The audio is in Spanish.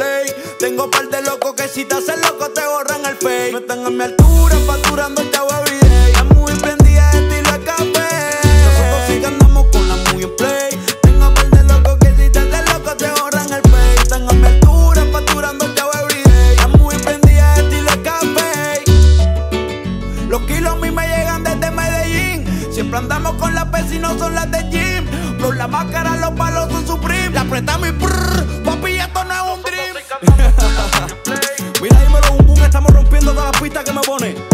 fake. Tengo par de locos que si te hacen loco te borran el fake. No están a mi altura, facturando el chavo everyday. La muy prendida de estilo de café. Nosotros sí que andamos con la muy en play. Tengo par de locos que si te hacen loco te borran el fake. Están a mi altura, facturando el chavo everyday. La muy prendida de estilo de café. Los kilos a mí me llegan desde Medellín. Siempre andamos con las pesas y no son las de gym. Por la máscara, los palos son Supreme. La apretamos y prrr, papi, esto no es un dream. Mira, dímelo, boom, boom, estamos rompiendo todas las pistas que me pone.